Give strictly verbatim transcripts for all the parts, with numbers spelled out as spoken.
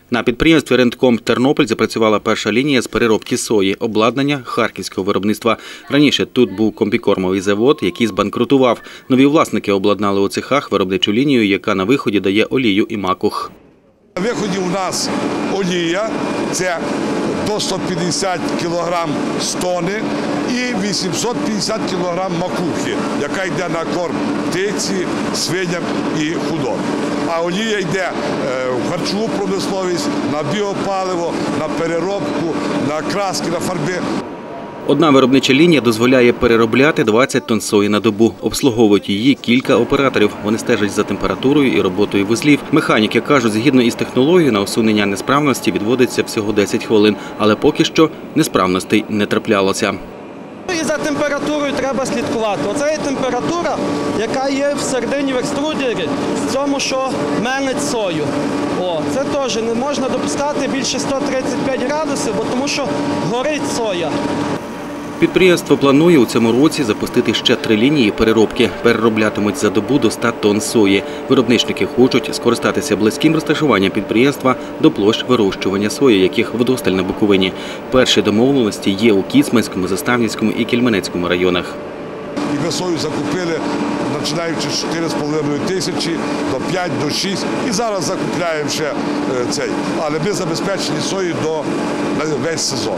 На підприємстві «Рентком Тернопіль» запрацювала перша лінія з переробки сої, обладнання харківського виробництва. Раніше тут був комбікормовий завод, який збанкрутував. Нові власники обладнали у цехах виробничу лінію, яка на виході дає олію і макух. На виході у нас олія – це до ста п'ятдесят кілограм з тони і вісімсот п'ятдесят кілограм макухи, яка йде на корм птиці, свиням і худобі. А олія йде в харчову промисловість, на біопаливо, на переробку, на краски, на фарби. Одна виробнича лінія дозволяє переробляти двадцять тонн сої на добу. Обслуговують її кілька операторів. Вони стежать за температурою і роботою вузлів. Механіки кажуть, згідно із технологією, на усунення несправності відводиться всього десять хвилин. Але поки що несправностей не траплялося. І за температурою треба слідкувати. Оце є температура, яка є всередині в екструдері, в цьому, що мелить сою. О, це теж не можна допускати більше ста тридцяти п'яти градусів, бо тому що горить соя. Підприємство планує у цьому році запустити ще три лінії переробки. Перероблятимуть за добу до ста тонн сої. Виробничники хочуть скористатися близьким розташуванням підприємства до площ вирощування сої, яких вдосталь на Буковині. Перші домовленості є у Кіцманському, Заставницькому і Кельменецькому районах. І ми сою закупили, починаючи з чотирьох з половиною тисячі до п'яти, до шести. І зараз закупляємо ще цей. Але ми забезпечені сою до весь сезон.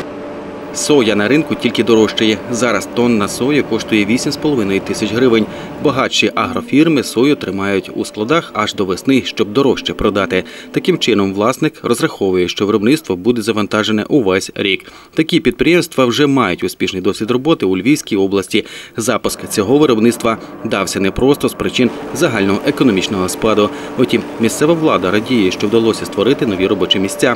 Соя на ринку тільки дорожчає. Зараз тонна сої коштує вісім з половиною тисяч гривень. Багатші агрофірми сою тримають у складах аж до весни, щоб дорожче продати. Таким чином власник розраховує, що виробництво буде завантажене увесь рік. Такі підприємства вже мають успішний досвід роботи у Львівській області. Запуск цього виробництва дався не просто з причин загального економічного спаду. Утім, місцева влада радіє, що вдалося створити нові робочі місця.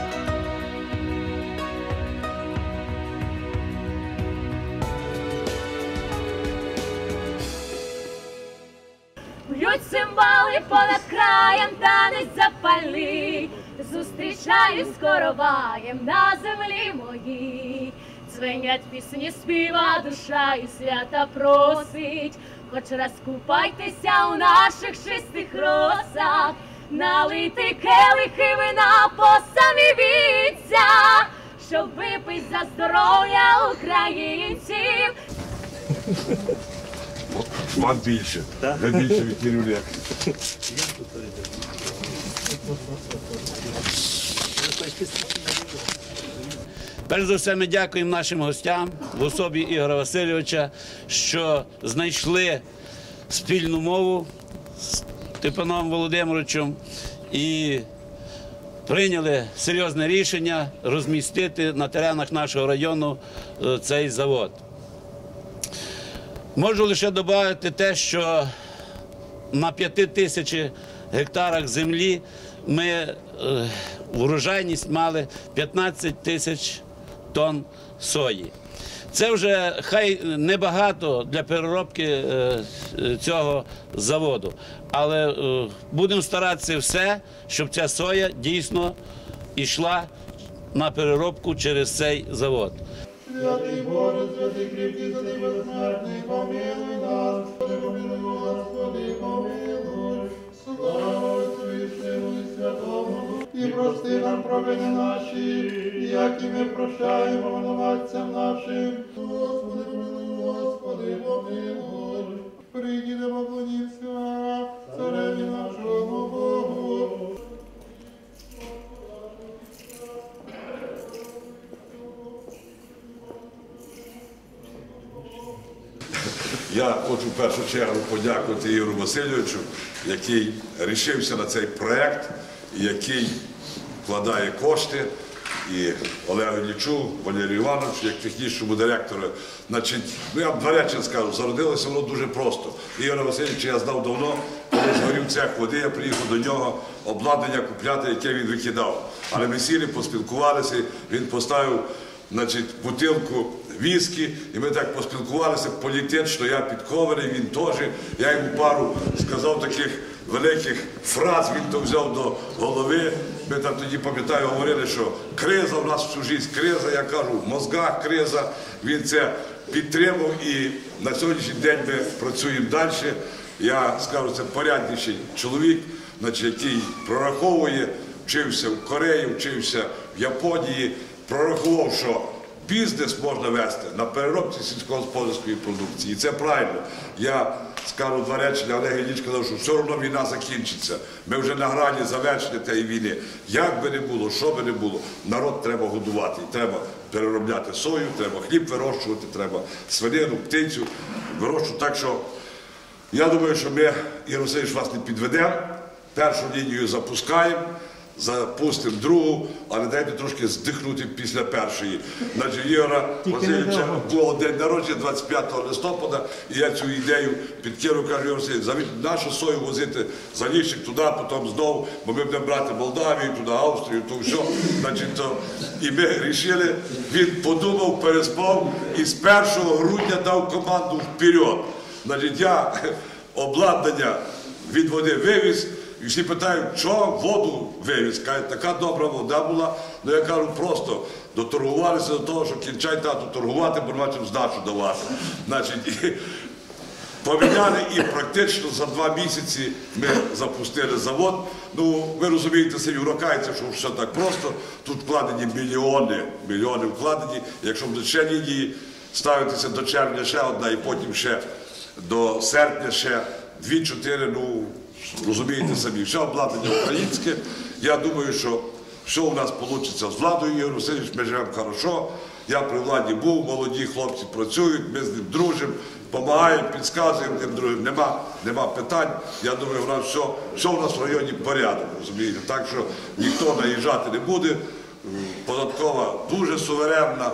Б'ють цимбали понад краєм, танець запальний, зустрічаю з короваєм на землі моїй. Дзвенять пісні, співа душа і свята просить, хоч раз купайтеся у наших чистих росах, налити келихи вина по самі віця, щоб випить за здоров'я українців. Вам більше. Ви більше від Кирюлєк. Перш за все, ми дякуємо нашим гостям в особі Ігоря Васильовича, що знайшли спільну мову з Степаном Володимировичем і прийняли серйозне рішення розмістити на теренах нашого району цей завод. Можу лише додати те, що на п'яти тисячах гектарах землі ми е, врожайність мали п'ятнадцять тисяч тонн сої. Це вже хай небагато для переробки е, цього заводу, але е, будемо старатися все, щоб ця соя дійсно йшла на переробку через цей завод. Святий Боже, святий кріпкий, святий безсмертний, помилуй нас, помилуй, Господи, помилуй. Слава Отцю і Сину і Святому, і прости нам провини наші, як і ми прощаємо винуватцям нашим. Господи, помилуй, Господи, помилуй. Прийдімо, поклонімся цареві нашому Богу. Я хочу в першу чергу подякувати Ігорю Васильовичу, який рішився на цей проєкт, який вкладає кошти, і Олегу Іллічу, Валерію Івановичу, як технічному директору. Значить, ну, я два речі скажу, зародилося воно дуже просто. Ігоря Васильовича я знав давно, коли згорів цех води, я приїхав до нього обладнання купляти, яке він викидав. Але ми сіли, поспілкувалися, він поставив, значить, бутилку віскі, і ми так поспілкувалися політично, я підкований, він теж. Я йому пару сказав таких великих фраз, він то взяв до голови. Ми там тоді, пам'ятаю, говорили, що криза у нас всю життя, криза, я кажу, в мозгах криза. Він це підтримав і на сьогоднішній день ми працюємо далі. Я скажу, це порядніший чоловік, значить, який прораховує, вчився в Кореї, вчився в Японії, прорахував, що бізнес можна вести на переробці сільськогосподарської продукції. І це правильно. Я скажу два речення, Олег Ілліч казав, що все одно війна закінчиться. Ми вже на грані завершення тієї війни. Як би не було, що би не було, народ треба годувати. І треба переробляти сою, треба хліб вирощувати, треба свинину, птицю вирощувати. Так що я думаю, що ми, Ігор Васильович, вас не підведемо. Першу лінію запускаємо. Запустимо другу, але дайте трошки здихнути після першої. Значить, Ігора Васильовича було день народження двадцять п'ятого листопада, і я цю ідею підкинув, кажу, Ігор Васильович, нашу сою возити за Ліщик туди, потім знову, бо ми будемо брати Молдавію, туди Австрію, то все. Значить, то... І ми вирішили, він подумав, переспав і з першого грудня дав команду вперед. Значить, я обладнання від води вивіз. І всі питають, що воду вивіз. Кажуть, така добра вода була. Ну я кажу, просто доторгувалися до того, що кінчай тату торгувати, бо бачимо здачу давати. Значить, і поміняли і практично за два місяці ми запустили завод. Ну, ви розумієте, це європейці, що все так просто. Тут вкладені мільйони, мільйони вкладені. Якщо в ще лінії ставитися до червня ще одна і потім ще до серпня ще дві-чотири, ну, розумієте самі, все обладнання українське. Я думаю, що все у нас вийде з владою, Ігор Васильович, ми живемо добре. Я при владі був, молоді хлопці працюють, ми з ним дружимо, допомагаємо, підказуємо тим другим. Нема, нема питань. Я думаю, у нас все, все у нас в районі порядок, розумієте. Так що ніхто наїжджати не буде. Податкова дуже суверенна.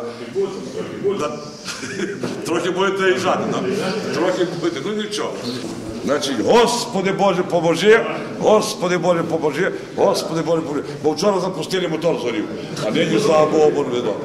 Трохи будете наїжджати, трохи будете, ну нічого. Значить, Господи Боже, поможи, Господи Боже, поможи, Господи Боже, поможи. Бо вчора запустили, мотор зорів, а нині, слава Богу, Боже відомо.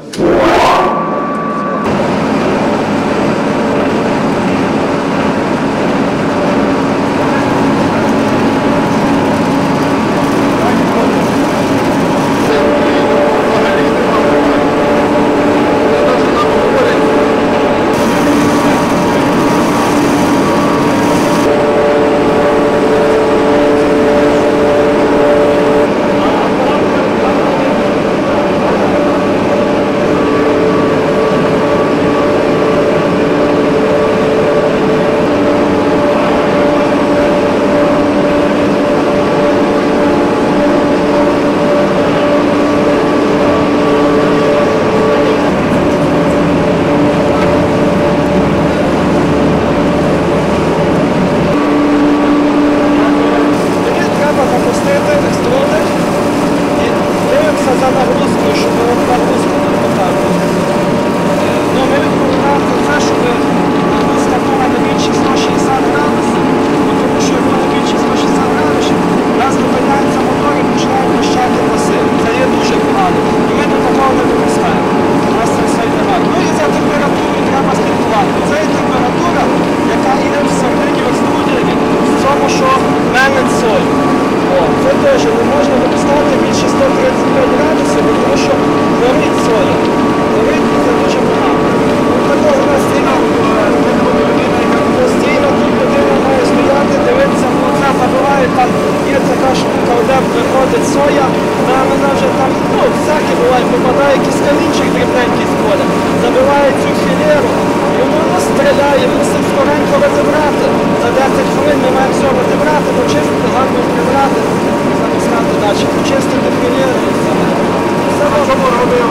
виходить соя, вона вже там, ну, всяке буває, попадає якийсь камінчик дрібненький з поля, забиває цю філеру, і воно стріляє, він все скоренько розібрати. За десять хвилин ми маємо все розібрати, почистити, гарно прибрати, запускати далі, почистити філеру і все. Все можемо робити,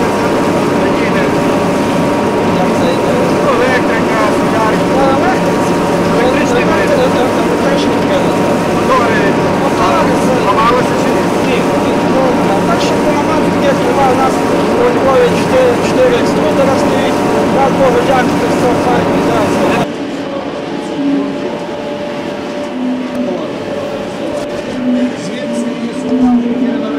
встановити, як це йде? Електрика, солярка. Електриці. Електричний прилад. Електричний прилад. Мотори. Ламалося чи ні? Ні. Так що поламати є, у нас у Львові чотири екструдера стоїть. Рад Богу, дякую, все файно. Звідси і сюди.